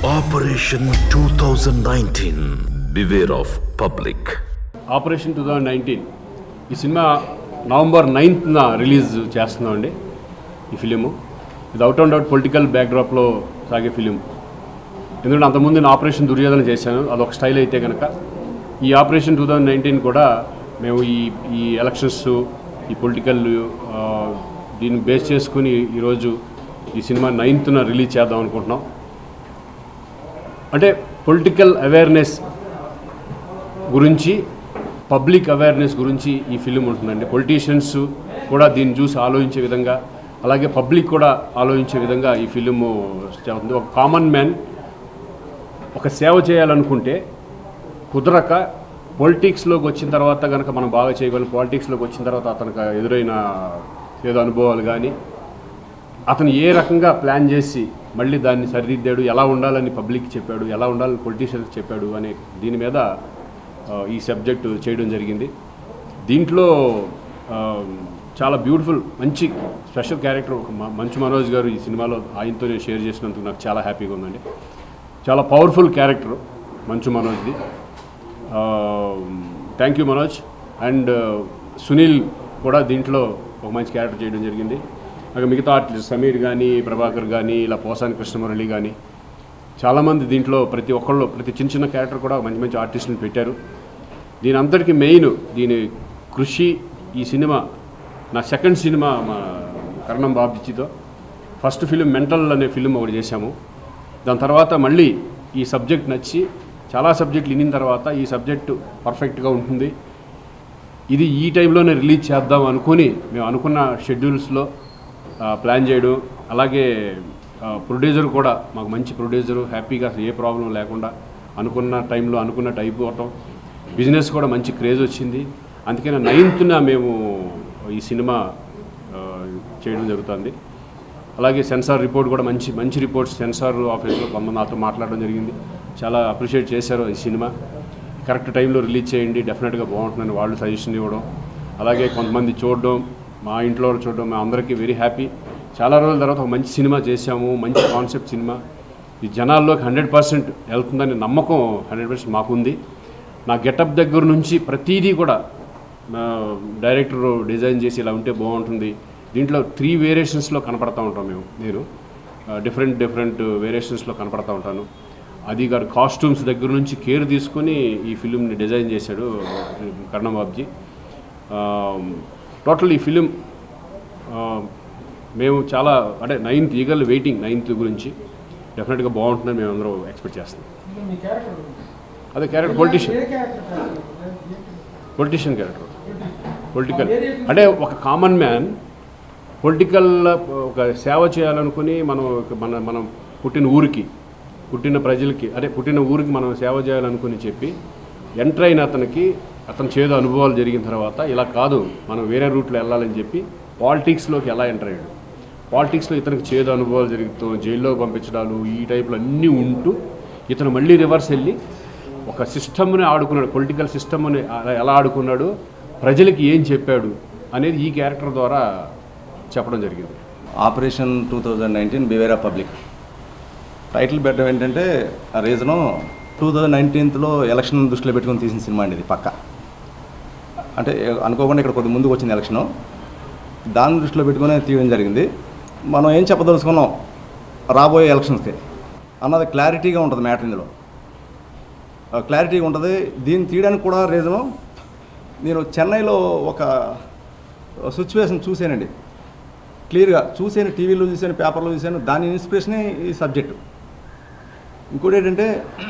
Operation 2019. Beware of public. Operation 2019 ఈ cinema November 9th release చేస్తున్నామండి. ఈ ఫిలిము ఇది అవుట్ అండ్ అవుట్ పొలిటికల్ బ్యాక్డ్రాప్లో సాగే ఫిలిం. ఎందుకంటే అంతకుముందు నేను ఆపరేషన్ దుర్యోధన చేశాను, అదొక స్టైల్ అయితే కనుక ఈ ఆపరేషన్ 2019 కూడా మేము ఈ ఎలక్షన్స్ ఈ పొలిటికల్ దీన్ని బేస్ చేసుకుని ఈరోజు ఈ సినిమా 9th రిలీజ్ చేద్దాం అనుకుంటున్నాం. అంటే పొలిటికల్ అవేర్నెస్ గురించి, పబ్లిక్ అవేర్నెస్ గురించి ఈ ఫిలిం ఉంటుందండి. పొలిటీషియన్స్ కూడా దీన్ని చూసి ఆలోచించే విధంగా, అలాగే పబ్లిక్ కూడా ఆలోచించే విధంగా ఈ ఫిలిము చేస్తుంది. ఒక కామన్ మ్యాన్ ఒక సేవ చేయాలనుకుంటే కుదరక పొలిటిక్స్లోకి వచ్చిన తర్వాత కనుక మనం బాగా చేయగలం. పాలిటిక్స్లోకి వచ్చిన తర్వాత అతనికి ఎదురైన ఏదో అనుభవాలు కానీ, అతను ఏ రకంగా ప్లాన్ చేసి మళ్ళీ దాన్ని సరిదిద్దాడు, ఎలా ఉండాలని పబ్లిక్ చెప్పాడు, ఎలా ఉండాలని పొలిటీషియన్కి చెప్పాడు అనే దీని మీద ఈ సబ్జెక్టు చేయడం జరిగింది. దీంట్లో చాలా బ్యూటిఫుల్ మంచి స్పెషల్ క్యారెక్టర్ ఒక మంచు మనోజ్ గారు ఈ సినిమాలో ఆయనతో నేను షేర్ చేసినందుకు నాకు చాలా హ్యాపీగా ఉందండి. చాలా పవర్ఫుల్ క్యారెక్టర్ మంచు మనోజ్ది. Thank you Manoj. And Sunil కూడా దీంట్లో ఒక మంచి క్యారెక్టర్ చేయడం జరిగింది. అలాగే మిగతా ఆర్టిస్ట్ సమీర్ కానీ, ప్రభాకర్ కానీ, ఇలా పోసాని కృష్ణమురళి కానీ చాలామంది దీంట్లో ప్రతి ఒక్కళ్ళు ప్రతి చిన్న చిన్న క్యారెక్టర్ కూడా మంచి మంచి ఆర్టిస్టులను పెట్టారు. దీని అంతటికీ మెయిన్ దీని కృషి. ఈ సినిమా నా సెకండ్ సినిమా మా కరణం బాబ్జీతో. ఫస్ట్ ఫిలిం మెంటల్ అనే ఫిలిం ఒకటి చేశాము. దాని తర్వాత మళ్ళీ ఈ సబ్జెక్ట్ నచ్చి చాలా సబ్జెక్టులు వినిన తర్వాత ఈ సబ్జెక్టు పర్ఫెక్ట్గా ఉంటుంది, ఇది ఈ టైంలోనే రిలీజ్ చేద్దాం అనుకుని మేము అనుకున్న షెడ్యూల్స్లో ప్లాన్ చేయడం. అలాగే ప్రొడ్యూసర్ కూడా మాకు మంచి ప్రొడ్యూసరు, హ్యాపీగా ఏ ప్రాబ్లం లేకుండా అనుకున్న టైంలో అనుకున్నట్టు అయిపోవటం. బిజినెస్ కూడా మంచి క్రేజ్ వచ్చింది. అందుకని 9th మేము ఈ సినిమా చేయడం జరుగుతుంది. అలాగే సెన్సార్ రిపోర్ట్ కూడా మంచి రిపోర్ట్స్ సెన్సార్ ఆఫీస్లో కొంతమంది నాతో మాట్లాడడం జరిగింది. చాలా అప్రిషియేట్ చేశారు ఈ సినిమా. కరెక్ట్ టైంలో రిలీజ్ చేయండి, డెఫినెట్గా బాగుంటుందని వాళ్ళు సజెషన్ ఇవ్వడం. అలాగే కొంతమంది చూడడం, మా ఇంట్లో చూడడం, మా అందరికీ వెరీ హ్యాపీ. చాలా రోజుల తర్వాత ఒక మంచి సినిమా చేశాము, మంచి కాన్సెప్ట్ సినిమా. ఈ జనాల్లోకి 100% వెళ్తుందని నమ్మకం 100% మాకుంది. నా గెటప్ దగ్గర నుంచి ప్రతిదీ కూడా డైరెక్టర్ డిజైన్ చేసి ఇలా ఉంటే బాగుంటుంది. దీంట్లో 3 వేరియేషన్స్లో కనపడతా ఉంటాం నేను డిఫరెంట్ వేరియేషన్స్లో కనపడతా ఉంటాను. అది గారు కాస్ట్యూమ్స్ దగ్గర నుంచి కేర్ తీసుకొని ఈ ఫిలింని డిజైన్ చేశాడు కరణం బాబ్జీ. టోటల్ ఈ ఫిలిం మేము చాలా అంటే 9th ఈగల్ వెయిటింగ్ 9th గురించి. డెఫినెట్గా బాగుంటుందని మేము అందరూ ఎక్స్పెక్ట్ చేస్తాం. అదే క్యారెక్టర్ పొలిటీషియన్ క్యారెక్టర్. పొలిటికల్ అంటే ఒక కామన్ మ్యాన్ పొలిటికల్ ఒక సేవ చేయాలనుకుని మనం పుట్టిన ఊరికి, పుట్టిన ప్రజలకి, పుట్టిన ఊరికి మనం సేవ చేయాలనుకుని చెప్పి ఎంటర్ అయిన అతను చేదు అనుభవాలు జరిగిన తర్వాత ఇలా కాదు మనం వేరే రూట్లో వెళ్ళాలని చెప్పి పాలిటిక్స్లోకి ఎలా ఎంటర్ అయ్యాడు. పాలిటిక్స్లో ఇతనికి చేదు అనుభవాలు జరుగుతూ జైల్లో పంపించడాలు ఈ టైప్లో అన్నీ ఉంటూ ఇతను మళ్ళీ రివర్స్ వెళ్ళి ఒక సిస్టమ్ని ఆడుకున్నాడు. పొలిటికల్ సిస్టమ్ని ఎలా ఆడుకున్నాడు, ప్రజలకి ఏం చెప్పాడు అనేది ఈ క్యారెక్టర్ ద్వారా చెప్పడం జరిగింది. Operation 2019 beware of public title పెట్టడం ఏంటంటే ఆ రీజను 2019లో ఎలక్షన్ దృష్టిలో పెట్టుకొని తీసిన సినిమా అండి. ఇది పక్క అంటే అనుకోకుండా ఇక్కడ కొద్ది ముందుకు వచ్చింది ఎలక్షను, దాన్ని దృష్టిలో పెట్టుకుని తీయడం జరిగింది. మనం ఏం చెప్పదలుచుకున్నాం రాబోయే ఎలక్షన్స్కి అన్నది క్లారిటీగా ఉంటుంది. మ్యాటర్ ఇందులో క్లారిటీగా ఉంటుంది. దీన్ని తీయడానికి కూడా రీజను నేను చెన్నైలో ఒక సిచ్యువేషన్ చూశానండి. క్లియర్గా చూశాను, టీవీలో చూశాను, పేపర్లో చూశాను. దాని ఇన్స్పిరేషనే ఈ సబ్జెక్టు. ఇంకోటి ఏంటంటే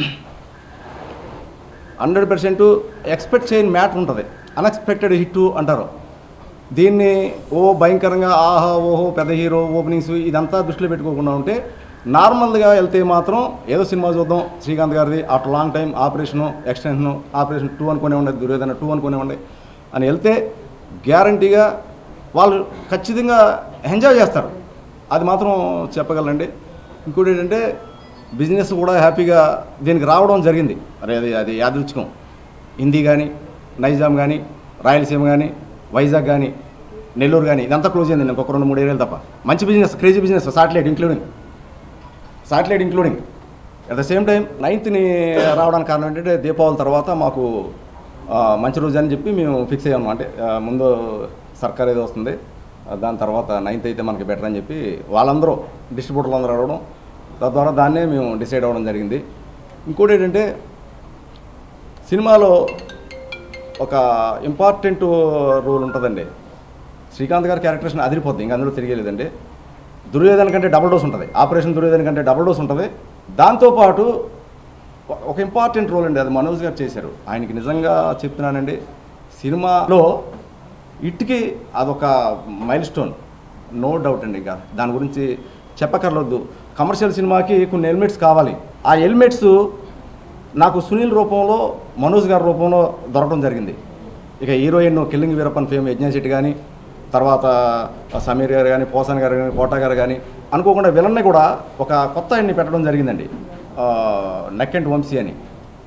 100% ఎక్స్పెక్ట్ చేయని మ్యాటర్ ఉంటుంది. అన్ఎక్స్పెక్టెడ్ హిట్ అంటారు దీన్ని. భయంకరంగా ఆహా ఓహో పెద్ద హీరో ఓపెనింగ్స్ ఇదంతా దృష్టిలో పెట్టుకోకుండా ఉంటే నార్మల్గా వెళ్తే మాత్రం ఏదో సినిమా చూద్దాం శ్రీకాంత్ గారిది after long time operation extension operation 2 అనుకునే ఉండే, దుర్యోధన 2 అనుకునే ఉండే అని వెళ్తే గ్యారంటీగా వాళ్ళు ఖచ్చితంగా ఎంజాయ్ చేస్తారు. అది మాత్రం చెప్పగలండి. ఇంకోటి ఏంటంటే బిజినెస్ కూడా హ్యాపీగా దీనికి రావడం జరిగింది. అది యాదృచ్ఛికం. హిందీ కానీ, నైజాం కానీ, రాయలసీమ కానీ, వైజాగ్ కానీ, నెల్లూరు కానీ ఇదంతా క్లోజ్ అయింది ఇంకొక 2-3 ఏరియాలు తప్ప. మంచి business, crazy business, satellite including at the same time 9th రావడానికి కారణం ఏంటంటే దీపావళి తర్వాత మాకు మంచి రోజు అని చెప్పి మేము ఫిక్స్ అయ్యాము. అంటే ముందు సర్కార్ ఏదో వస్తుంది, దాని తర్వాత 9th అయితే మనకి బెటర్ అని చెప్పి వాళ్ళందరూ డిస్ట్రిబ్యూటర్లు అందరూ అడగడం, తద్వారా దాన్నే మేము డిసైడ్ అవ్వడం జరిగింది. ఇంకోటి ఏంటంటే సినిమాలో ఒక ఇంపార్టెంట్ రోల్ ఉంటుందండి. శ్రీకాంత్ గారి క్యారెక్టర్స్ని అదిరిపోద్ది, ఇంకా అందులో తిరిగేలేదండి. దుర్యోధన కంటే డబుల్ డోస్ ఉంటుంది, ఆపరేషన్ దుర్యోధన కంటే డబుల్ డోస్ ఉంటుంది. దాంతోపాటు ఒక ఇంపార్టెంట్ రోల్ అండి, అది మనోజ్ గారు చేశారు. ఆయనకి నిజంగా చెప్తున్నానండి, సినిమాలో ఇట్కి అదొక మైల్ స్టోన్, నో డౌట్ అండి. ఇంకా దాని గురించి చెప్పకర్లొద్దు. కమర్షియల్ సినిమాకి కొన్ని ఎలిమెంట్స్ కావాలి. ఆ ఎలిమెంట్స్ నాకు సునీల్ రూపంలో, మనోజ్ గారి రూపంలో దొరకడం జరిగింది. ఇక heroine killing Veerappan fame Yagna Shetty కానీ, తర్వాత సమీర్ గారు కానీ, పోసాన్ గారు కానీ, కోటా గారు కానీ, అనుకోకుండా విలన్ని కూడా ఒక కొత్త ఆయన్ని పెట్టడం జరిగిందండి. నెక్ అండ్ వంశీ అని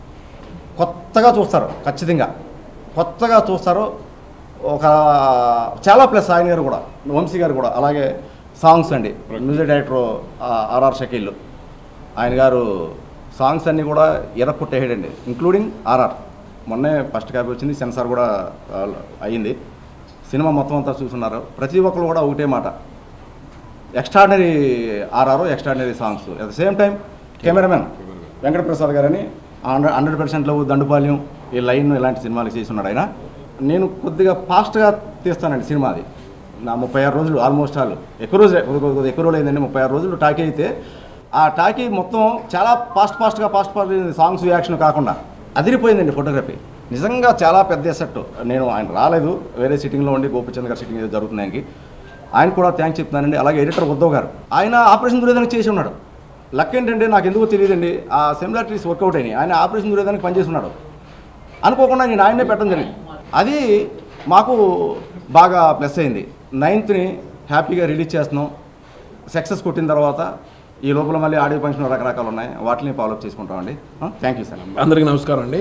కొత్తగా చూస్తారు, ఖచ్చితంగా కొత్తగా చూస్తారు. ఒక చాలా ప్లస్ ఆయన గారు కూడా, వంశీ గారు కూడా. అలాగే సాంగ్స్ అండి, మ్యూజిక్ డైరెక్టర్ ఆర్ఆర్ షకీల్ ఆయన గారు సాంగ్స్ అన్నీ కూడా ఎరక్కొట్టేయడండి, ఇంక్లూడింగ్ ఆర్ఆర్. మొన్నే ఫస్ట్ కాపీ వచ్చింది, సెన్సార్ కూడా అయ్యింది. సినిమా మొత్తం అంతా చూస్తున్నారు. ప్రతి ఒక్కరు కూడా ఒకటే మాట, extraordinary RR, extraordinary songs. At the same time cameraman Venkataprasad గారని 100% లవ్, దండుపాల్యం, ఈ లైన్ ఇలాంటి సినిమాలు చేసి ఉన్నాడు ఆయన. నేను కొద్దిగా ఫాస్ట్గా తీస్తానండి సినిమా. అది నా 36 రోజులు ఆల్మోస్ట్ ఆల్, ఎక్కువ రోజులు అయిందండి. 36 రోజులు టాకీ అయితే ఆ టాకీ మొత్తం చాలా ఫాస్ట్గా సాంగ్స్ యాక్షన్ కాకుండా అదిరిపోయిందండి. ఫోటోగ్రఫీ నిజంగా చాలా పెద్ద ఎసెట్. నేను ఆయన రాలేదు, వేరే సిట్టింగ్లో ఉండి గోపిచంద్ గారు సిట్టింగ్ ఏదో జరుగుతుంది ఆయనకి, ఆయన కూడా థ్యాంక్స్ చెప్తున్నానండి. అలాగే ఎడిటర్ ఉద్దవ్ గారు, ఆయన ఆపరేషన్ దుర్యోధనకి చేసి ఉన్నాడు. లక్ ఏంటంటే నాకు ఎందుకో తెలియదండి, ఆ సిమిలారిటీస్ వర్కౌట్ అయినాయి. ఆయన ఆపరేషన్ దుర్యోధనకి పనిచేసి ఉన్నాడు, అనుకోకుండా నేను ఆయన్నే పెట్టడం జరిగింది. అది మాకు బాగా ప్లస్ అయింది. 9th హ్యాపీగా రిలీజ్ చేస్తున్నాం. సక్సెస్ కొట్టిన తర్వాత ఈ లోపల మళ్ళీ ఆడియో ఫంక్షన్ రకరకాలు ఉన్నాయి, వాటిని ఫాలోఅప్ చేసుకుంటామండి. Thank you sir. అందరికీ నమస్కారం అండి.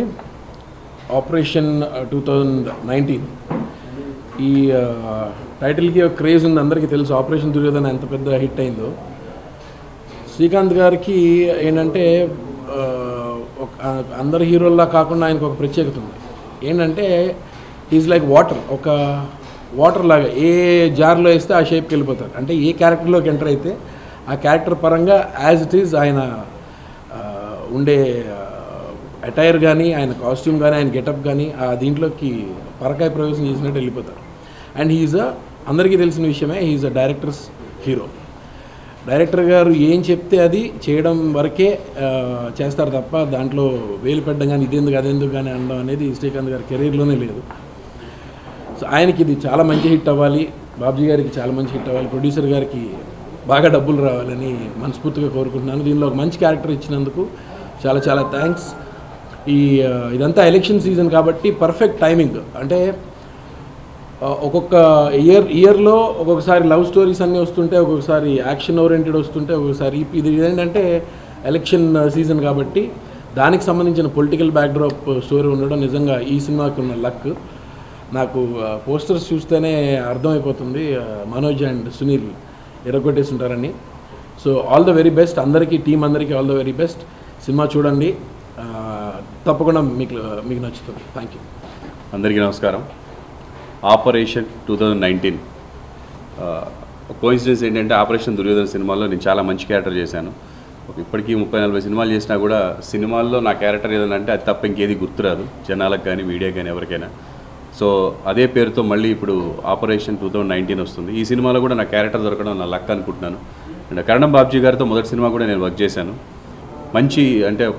ఆపరేషన్ 2019 ఈ టైటిల్కి ఒక క్రేజ్ ఉంది, అందరికీ తెలుసు. ఆపరేషన్ దుర్యోధన ఎంత పెద్ద హిట్ అయిందో. శ్రీకాంత్ గారికి ఏంటంటే అందరు హీరోల్లా కాకుండా ఆయనకు ఒక ప్రత్యేకత ఉంది. ఏంటంటే ఈజ్ లైక్ వాటర్, ఒక వాటర్ లాగా ఏ జార్లో వేస్తే ఆ షేప్కి వెళ్ళిపోతారు. అంటే ఏ క్యారెక్టర్లోకి ఎంటర్ అయితే ఆ క్యారెక్టర్ పరంగా యాజ్ ఇట్ ఈజ్ ఆయన ఉండే అటైర్ కానీ, ఆయన కాస్ట్యూమ్ కానీ, ఆయన గెటప్ కానీ ఆ దీంట్లోకి పరకాయ ప్రవేశం చేసినట్టు వెళ్ళిపోతారు. అండ్ హీఈస్ అందరికీ తెలిసిన విషయమే, he is a director's hero. Director గారు ఏం చెప్తే అది చేయడం వరకే చేస్తారు తప్ప దాంట్లో వేలు పెట్టడం కానీ, ఇదెందుకు అదెందుకు కానీ అనడం అనేది శ్రీకాంత్ గారి కెరీర్లోనే లేదు. సో ఆయనకి ఇది చాలా మంచి హిట్ అవ్వాలి, బాబ్జీ గారికి చాలా మంచి హిట్ అవ్వాలి, ప్రొడ్యూసర్ గారికి బాగా డబ్బులు రావాలని మనస్ఫూర్తిగా కోరుకుంటున్నాను. దీనిలో ఒక మంచి క్యారెక్టర్ ఇచ్చినందుకు చాలా చాలా థ్యాంక్స్. ఇదంతా ఎలక్షన్ సీజన్ కాబట్టి పర్ఫెక్ట్ టైమింగ్. అంటే ఒక్కొక్క ఇయర్లో ఒక్కొక్కసారి లవ్ స్టోరీస్ అన్నీ వస్తుంటే, ఒక్కొక్కసారి యాక్షన్ ఓరియంటెడ్ వస్తుంటే, ఒక్కొక్కసారి ఇది ఏంటంటే ఎలక్షన్ సీజన్ కాబట్టి దానికి సంబంధించిన పొలిటికల్ బ్యాక్డ్రాప్ స్టోరీ ఉండడం నిజంగా ఈ సినిమాకి ఉన్న లక్. నాకు పోస్టర్స్ చూస్తేనే అర్థమైపోతుంది మనోజ్ అండ్ సునీల్ ఎరగొట్టేసి ఉంటారని. So all the very best అందరికీ, టీం అందరికీ all the very best. Cinema చూడండి, తప్పకుండా మీకు నచ్చుతుంది. Thank you. అందరికీ నమస్కారం. ఆపరేషన్ 2019 కోయిన్సిడెన్స్ ఏంటంటే, ఆపరేషన్ దుర్యోధన సినిమాలో నేను చాలా మంచి క్యారెక్టర్ చేశాను. ఇప్పటికీ 30-40 సినిమాలు చేసినా కూడా సినిమాల్లో నా క్యారెక్టర్ ఏదైనా అంటే అది తప్ప ఇంకేది గుర్తురాదు జనాలకు కానీ, మీడియాకి కానీ, ఎవరికైనా. సో అదే పేరుతో మళ్ళీ ఇప్పుడు ఆపరేషన్ 2019 వస్తుంది. ఈ సినిమాలో కూడా నా క్యారెక్టర్ దొరకడం నా లక్ అనుకుంటున్నాను. అండ్ కరణం బాబ్జీ గారితో మొదటి సినిమా కూడా నేను వర్క్ చేశాను. మంచి అంటే ఒక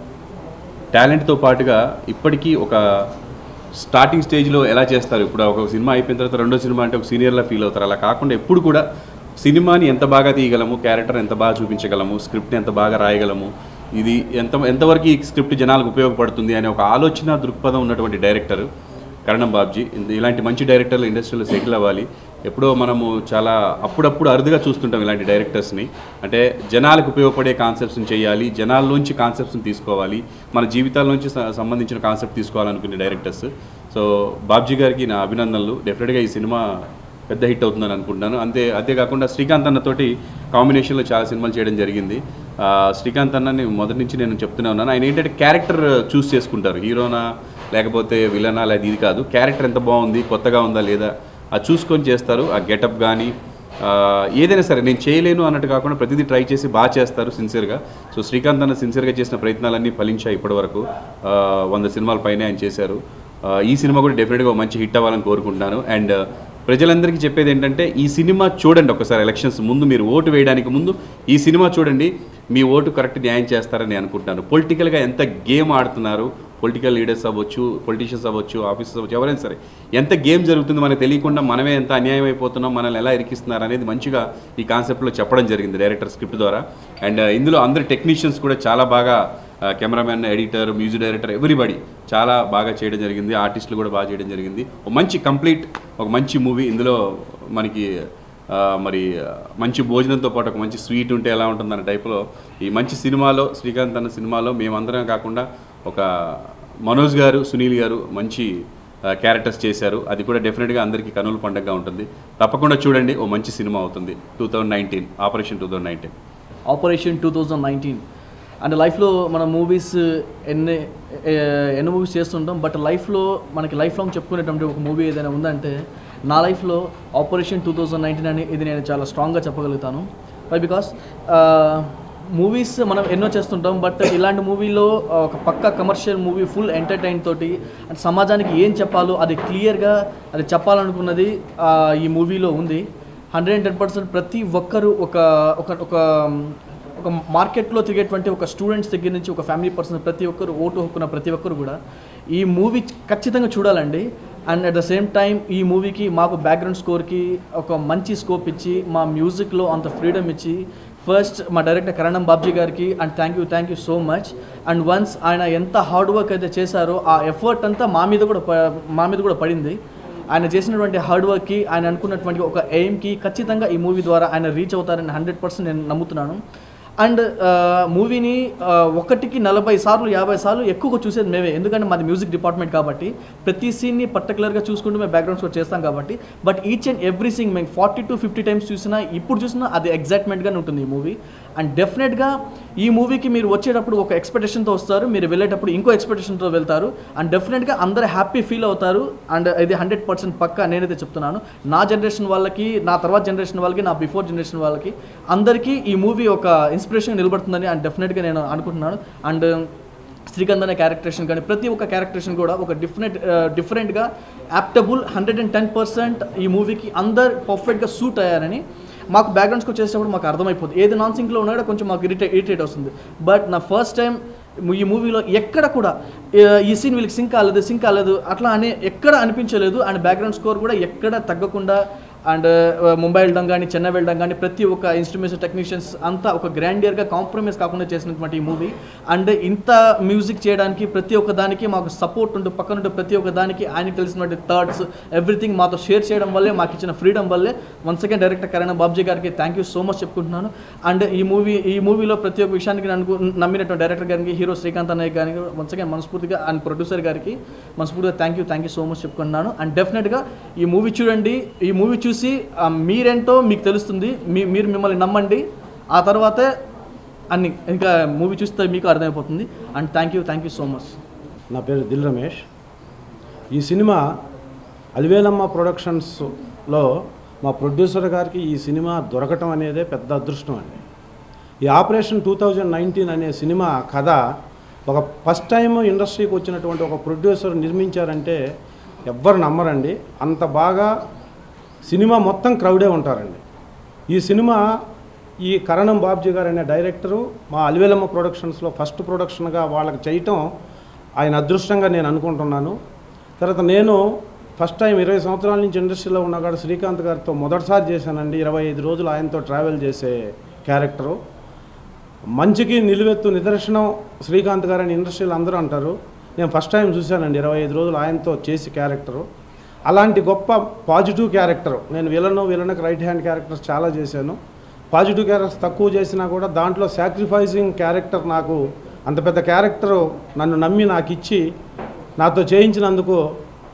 టాలెంట్తో పాటుగా ఇప్పటికీ ఒక స్టార్టింగ్ స్టేజ్లో ఎలా చేస్తారు, ఇప్పుడు ఒక సినిమా అయిపోయిన తర్వాత రెండో సినిమా అంటే ఒక సీనియర్లా ఫీల్ అవుతారు. అలా కాకుండా ఎప్పుడు కూడా సినిమాని ఎంత బాగా తీయగలము, క్యారెక్టర్ ఎంత బాగా చూపించగలము, స్క్రిప్ట్ని ఎంత బాగా రాయగలము, ఇది ఎంతవరకు ఈ స్క్రిప్ట్ జనాలకు ఉపయోగపడుతుంది అనే ఒక ఆలోచన దృక్పథం ఉన్నటువంటి డైరెక్టర్ కరణం బాబ్జీ. ఇలాంటి మంచి డైరెక్టర్లు ఇండస్ట్రీలో సెటిల్ అవ్వాలి. ఎప్పుడో మనము చాలా అప్పుడప్పుడు అరుదుగా చూస్తుంటాం ఇలాంటి డైరెక్టర్స్ని. అంటే జనాలకు ఉపయోగపడే కాన్సెప్ట్స్ని చేయాలి, జనాల్లోంచి కాన్సెప్ట్స్ని తీసుకోవాలి, మన జీవితాల నుంచి సంబంధించిన కాన్సెప్ట్ తీసుకోవాలనుకునే డైరెక్టర్స్. సో బాబ్జీ గారికి నా అభినందనలు. డెఫినెట్గా ఈ సినిమా పెద్ద హిట్ అవుతుందని అనుకుంటున్నాను. అంతేకాకుండా శ్రీకాంత్ అన్నతోటి కాంబినేషన్లో చాలా సినిమాలు చేయడం జరిగింది. శ్రీకాంత్ అన్నని మొదటి నుంచి నేను చెప్తూనే ఉన్నాను, ఆయన ఏంటంటే క్యారెక్టర్ చూస్ చేసుకుంటారు, హీరోనా లేకపోతే విలనా లేదా ఇది కాదు, క్యారెక్టర్ ఎంత బాగుంది, కొత్తగా ఉందా లేదా అది చూసుకొని చేస్తారు. ఆ గెటప్ కానీ ఏదైనా సరే నేను చేయలేను అన్నట్టు కాకుండా ప్రతిదీ ట్రై చేసి బాగా చేస్తారు సిన్సియర్గా. సో శ్రీకాంత్ అన్న సిన్సియర్గా చేసిన ప్రయత్నాలన్నీ ఫలించాయి ఇప్పటివరకు. 100 సినిమాల పైనే ఆయన చేశారు. ఈ సినిమా కూడా డెఫినెట్గా మంచి హిట్ అవ్వాలని కోరుకుంటున్నాను. అండ్ ప్రజలందరికీ చెప్పేది ఏంటంటే ఈ సినిమా చూడండి ఒకసారి, ఎలక్షన్స్ ముందు మీరు ఓటు వేయడానికి ముందు ఈ సినిమా చూడండి, మీ ఓటు కరెక్ట్ న్యాయం చేస్తారని అనుకుంటున్నాను. పొలిటికల్గా ఎంత గేమ్ ఆడుతున్నారు, పొలిటికల్ లీడర్స్ అవ్వచ్చు, పొలిటీషియన్స్ అవ్వచ్చు, ఆఫీసర్స్ అవ్వచ్చు, ఎవరైనా సరే ఎంత గేమ్ జరుగుతుంది మనకు తెలియకుండా, మనమే ఎంత అన్యాయం అయిపోతున్నాం, మనల్ని ఎలా ఇరికిస్తున్నారు అనేది మంచిగా ఈ కాన్సెప్ట్లో చెప్పడం జరిగింది డైరెక్టర్ స్క్రిప్ట్ ద్వారా. అండ్ ఇందులో అందరు టెక్నీషియన్స్ కూడా చాలా బాగా, cameraman, editor, music director, everybody చాలా బాగా చేయడం జరిగింది. ఆర్టిస్టులు కూడా బాగా చేయడం జరిగింది. ఒక మంచి కంప్లీట్ ఒక మంచి మూవీ. ఇందులో మనకి మరి మంచి భోజనంతో పాటు ఒక మంచి స్వీట్ ఉంటే ఎలా ఉంటుందన్న టైప్లో ఈ మంచి సినిమాలో, శ్రీకాంత్ అన్న సినిమాలో మేమందరం కాకుండా ఒక మనోజ్ గారు, సునీల్ గారు మంచి క్యారెక్టర్స్ చేశారు. అది కూడా డెఫినెట్గా అందరికీ కనుల పండుగగా ఉంటుంది. తప్పకుండా చూడండి, ఓ మంచి సినిమా అవుతుంది. 2019 ఆపరేషన్ 2019. ఆపరేషన్ 2019 అండ్ లైఫ్లో మన మూవీస్ ఎన్నో మూవీస్ చేస్తుంటాం, బట్ లైఫ్లో మనకి లైఫ్ లాంగ్ చెప్పుకునేటువంటి ఒక మూవీ ఏదైనా ఉందంటే నా లైఫ్లో ఆపరేషన్ 2019 అని ఇది నేను చాలా స్ట్రాంగ్గా చెప్పగలుగుతాను. వై బికాస్ మూవీస్ మనం ఎన్నో చేస్తుంటాం, బట్ ఇలాంటి మూవీలో ఒక పక్కా కమర్షియల్ మూవీ, ఫుల్ ఎంటర్టైన్ తోటి అంటే సమాజానికి ఏం చెప్పాలో అది క్లియర్గా అది చెప్పాలనుకున్నది ఈ మూవీలో ఉంది. 110% ప్రతి ఒక్కరూ ఒక మార్కెట్లో తిరిగేటువంటి ఒక స్టూడెంట్స్ దగ్గర నుంచి ఒక ఫ్యామిలీ పర్సన్ ప్రతి ఒక్కరు, ఓటు హక్కున్న ప్రతి ఒక్కరు కూడా ఈ మూవీ ఖచ్చితంగా చూడాలండి. And at the same time ఈ మూవీకి మాకు బ్యాక్గ్రౌండ్ స్కోర్కి ఒక మంచి స్కోప్ ఇచ్చి, మా మ్యూజిక్లో అంత ఫ్రీడమ్ ఇచ్చి, ఫస్ట్ మా డైరెక్టర్ కరణం బాబ్జీ గారికి and thank you so much. And once ఆయన ఎంత హార్డ్ వర్క్ అయితే చేశారో ఆ ఎఫర్ట్ అంతా మా మీద కూడా పడింది. ఆయన చేసినటువంటి హార్డ్ వర్క్కి, ఆయన అనుకున్నటువంటి ఒక ఎయిమ్కి ఖచ్చితంగా ఈ మూవీ ద్వారా ఆయన రీచ్ అవుతారని 100% నేను నమ్ముతున్నాను. అండ్ మూవీని 1కి 40 సార్లు 50 సార్లు ఎక్కువగా చూసేది మేమే, ఎందుకంటే మాది మ్యూజిక్ డిపార్ట్మెంట్ కాబట్టి ప్రతి సీన్ని పర్టికులర్గా చూసుకుంటూ మేము బ్యాక్గ్రౌండ్ స్కోర్ చేస్తాం కాబట్టి. But each and every song మేము 40 to 50 టైమ్స్ చూసినా, ఇప్పుడు చూసినా అది ఎగ్జైట్మెంట్గానే ఉంటుంది ఈ మూవీ. అండ్ డెఫినెట్గా ఈ మూవీకి మీరు వచ్చేటప్పుడు ఒక ఎక్స్పెక్టేషన్తో వస్తారు, మీరు వెళ్ళేటప్పుడు ఇంకో ఎక్స్పెక్టేషన్తో వెళ్తారు. అండ్ డెఫినెట్గా అందరూ హ్యాపీ ఫీల్ అవుతారు. అండ్ ఇది 100% పక్కా నేనైతే చెప్తున్నాను. నా జనరేషన్ వాళ్ళకి, నా తర్వాత జనరేషన్ వాళ్ళకి, నా బిఫోర్ జనరేషన్ వాళ్ళకి అందరికీ ఈ మూవీ ఒక ఇన్స్పిరేషన్ నిలబడుతుందని అండ్ డెఫినెట్గా నేను అనుకుంటున్నాను. అండ్ శ్రీకాంత్ అనే క్యారెక్టరేషన్ కానీ ప్రతి ఒక్క క్యారెక్టరేషన్ కూడా ఒక డిఫరెంట్గా యాప్టబుల్ 110% ఈ మూవీకి అందరు పర్ఫెక్ట్గా సూట్ అయ్యారని మాకు బ్యాక్గ్రౌండ్స్కి వచ్చేటప్పుడు మాకు అర్థమైపోతుంది. ఏది నాన్ సింక్లో ఉన్నా కూడా కొంచెం మాకు ఇరిటేట్ వస్తుంది. బట్ నా ఫస్ట్ టైం ఈ మూవీలో ఎక్కడ కూడా ఈ సీన్ వీళ్ళకి సింక్ కాలేదు అట్లా అని ఎక్కడ అనిపించలేదు. అండ్ బ్యాక్గ్రౌండ్ స్కోర్ కూడా ఎక్కడ తగ్గకుండా అండ్ ముంబై వెళ్ళడం కానీ, చెన్నై వెళ్ళడం కానీ, ప్రతి ఒక్క ఇన్స్ట్రుమెంట్స్ టెక్నీషియన్స్ అంతా ఒక గ్రాండియర్గా కాంప్రమైజ్ కాకుండా చేసినటువంటి ఈ మూవీ. అండ్ ఇంత మ్యూజిక్ చేయడానికి ప్రతి ఒక్క దానికి మాకు సపోర్ట్ ఉంటూ పక్కనుంటూ ప్రతి ఒక్క దానికి ఆయనకి తెలిసినటువంటి థాట్స్ ఎవ్రీథింగ్ మాతో షేర్ చేయడం వల్లే, మాకు ఇచ్చిన ఫ్రీడమ్ వల్లే once again director Karanam Babji గారికి థ్యాంక్ యూ సో మచ్ చెప్పుకుంటున్నాను. అండ్ ఈ మూవీలో ప్రతి ఒక్క విషయానికి నమ్మినటువంటి డైరెక్టర్ గారికి, హీరో శ్రీకాంత్ అన్నయ్య గారికి వన్స్ అగైన్ మనస్ఫూర్తిగా, అండ్ ప్రొడ్యూసర్ గారికి మనస్ఫూర్తిగా థ్యాంక్ యూ సో మచ్ చెప్పుకుంటున్నాను. అండ్ డెఫినెట్గా ఈ మూవీ చూడండి, ఈ మూవీ చూసి మీరేంటో మీకు తెలుస్తుంది, మీరు మిమ్మల్ని నమ్మండి, ఆ తర్వాతే అన్ని ఇంకా మూవీ చూస్తే మీకు అర్థమైపోతుంది. And thank you so much. నా పేరు దిల్ రమేష్. ఈ సినిమా అలివేలమ్మ ప్రొడక్షన్స్లో మా ప్రొడ్యూసర్ గారికి ఈ సినిమా దొరకటం అనేదే పెద్ద అదృష్టం అండి. ఈ ఆపరేషన్ 2019 అనే సినిమా కథ ఒక ఫస్ట్ టైం ఇండస్ట్రీకి వచ్చినటువంటి ఒక ప్రొడ్యూసర్ నిర్మించారంటే ఎవ్వరు నమ్మరండి. అంత బాగా సినిమా మొత్తం క్రౌడే ఉంటారండి. ఈ సినిమా ఈ కరణం బాబ్జీ గారు అనే డైరెక్టరు మా అలివేలమ్మ ప్రొడక్షన్స్లో ఫస్ట్ ప్రొడక్షన్గా వాళ్ళకి చేయటం ఆయన అదృష్టంగా నేను అనుకుంటున్నాను. తర్వాత నేను ఫస్ట్ టైం 20 సంవత్సరాల నుంచి ఇండస్ట్రీలో ఉన్నగాడు శ్రీకాంత్ గారితో మొదటిసారి చేశానండి. 25 రోజులు ఆయనతో ట్రావెల్ చేసే క్యారెక్టరు. మంచికి నిలువెత్తు నిదర్శనం శ్రీకాంత్ గారని ఇండస్ట్రీలో అందరూ అంటారు. నేను ఫస్ట్ టైం చూశానండి 25 రోజులు ఆయనతో చేసి క్యారెక్టరు. అలాంటి గొప్ప పాజిటివ్ క్యారెక్టర్, నేను విలన్కి రైట్ హ్యాండ్ క్యారెక్టర్స్ చాలా చేశాను. పాజిటివ్ క్యారెక్టర్స్ తక్కువ చేసినా కూడా దాంట్లో సాక్రిఫైసింగ్ క్యారెక్టర్, నాకు అంత పెద్ద క్యారెక్టరు నన్ను నమ్మి నాకు ఇచ్చి నాతో చేయించినందుకు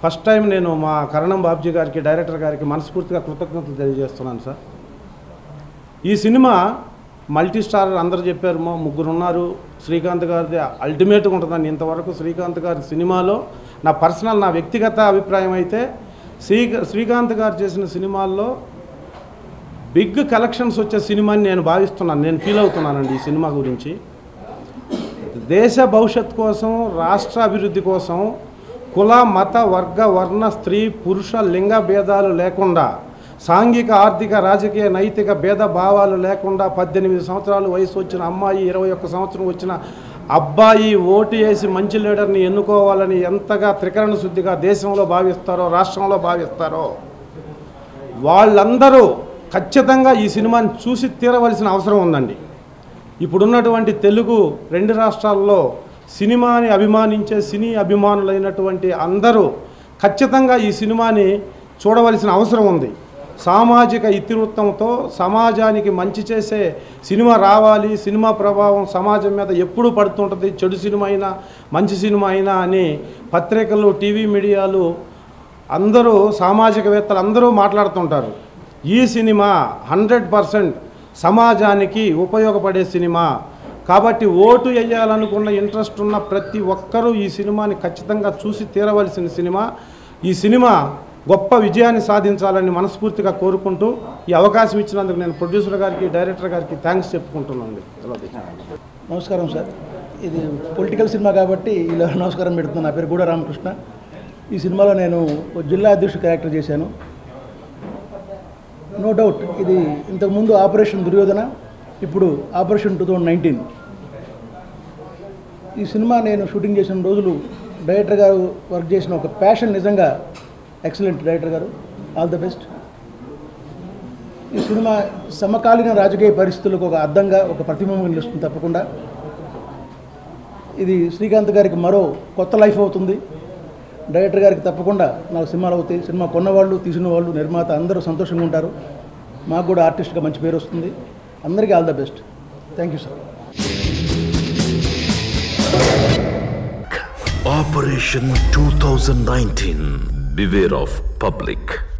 ఫస్ట్ టైం నేను మా కరణం బాబ్జీ గారికి, డైరెక్టర్ గారికి మనస్ఫూర్తిగా కృతజ్ఞతలు తెలియజేస్తున్నాను సార్. ఈ సినిమా మల్టీ స్టార్ అందరూ చెప్పారు, మా ముగ్గురు ఉన్నారు, శ్రీకాంత్ గారిది అల్టిమేట్గా ఉంటుందని. ఇంతవరకు శ్రీకాంత్ గారి సినిమాలో నా పర్సనల్, నా వ్యక్తిగత అభిప్రాయం అయితే శ్రీకాంత్ గారు చేసిన సినిమాల్లో బిగ్ కలెక్షన్స్ వచ్చే సినిమాని నేను భావిస్తున్నాను, నేను ఫీల్ అవుతున్నానండి ఈ సినిమా గురించి. దేశ భవిష్యత్తు కోసం, రాష్ట్ర అభివృద్ధి కోసం కుల, మత, వర్గ, వర్ణ, స్త్రీ, పురుష, లింగ భేదాలు లేకుండా, సాంఘిక, ఆర్థిక, రాజకీయ, నైతిక భేద భావాలు లేకుండా 18 సంవత్సరాలు వయసు వచ్చిన అమ్మాయి, 21 సంవత్సరం వచ్చిన అబ్బాయి ఓటు వేసి మంచి లీడర్ని ఎన్నుకోవాలని ఎంతగా త్రికరణ శుద్ధిగా దేశంలో భావిస్తారో, రాష్ట్రంలో భావిస్తారో వాళ్ళందరూ ఖచ్చితంగా ఈ సినిమాని చూసి తీరవలసిన అవసరం ఉందండి. ఇప్పుడున్నటువంటి తెలుగు 2 రాష్ట్రాల్లో సినిమాని అభిమానించే సినీ అభిమానులైనటువంటి అందరూ ఖచ్చితంగా ఈ సినిమాని చూడవలసిన అవసరం ఉంది. సామాజిక ఇతివృత్తంతో సమాజానికి మంచి చేసే సినిమా రావాలి, సినిమా ప్రభావం సమాజం మీద ఎప్పుడూ పడుతుంటుంది, చెడు సినిమా అయినా మంచి సినిమా అయినా అని పత్రికలు, టీవీ మీడియాలు అందరూ, సామాజికవేత్తలు అందరూ మాట్లాడుతుంటారు. ఈ సినిమా 100% సమాజానికి ఉపయోగపడే సినిమా కాబట్టి ఓటు వేయాలనుకున్న ఇంట్రెస్ట్ ఉన్న ప్రతి ఒక్కరూ ఈ సినిమాని ఖచ్చితంగా చూసి తీరవలసిన సినిమా. ఈ సినిమా గొప్ప విజయాన్ని సాధించాలని మనస్ఫూర్తిగా కోరుకుంటూ ఈ అవకాశం ఇచ్చినందుకు నేను ప్రొడ్యూసర్ గారికి, డైరెక్టర్ గారికి థ్యాంక్స్ చెప్పుకుంటున్నాను. నమస్కారం సార్. ఇది పొలిటికల్ సినిమా కాబట్టి ఇలా నమస్కారం పెడుతున్నాను. నా పేరు గూడ రామకృష్ణ. ఈ సినిమాలో నేను జిల్లా అధ్యక్షుడు క్యారెక్టర్ చేశాను. నో డౌట్ ఇది ఇంతకుముందు ఆపరేషన్ దుర్యోధన, ఇప్పుడు ఆపరేషన్ 2019. ఈ సినిమా నేను షూటింగ్ చేసిన రోజులు డైరెక్టర్ గారు వర్క్ చేసిన ఒక ప్యాషన్ నిజంగా ఎక్సలెంట్. డైరెక్టర్ గారు ఆల్ ద బెస్ట్. ఈ సినిమా సమకాలీన రాజకీయ పరిస్థితులకు ఒక అద్దంగా, ఒక ప్రతిబింబం నిలుస్తుంది తప్పకుండా. ఇది శ్రీకాంత్ గారికి మరో కొత్త లైఫ్ అవుతుంది. డైరెక్టర్ గారికి తప్పకుండా 4 సినిమాలు అవుతాయి. సినిమా కొన్నవాళ్ళు, తీసిన వాళ్ళు, నిర్మాత అందరూ సంతోషంగా ఉంటారు. మాకు కూడా ఆర్టిస్ట్గా మంచి పేరు వస్తుంది. అందరికీ all the best. Thank you sir. Operation 2019. Beware of public.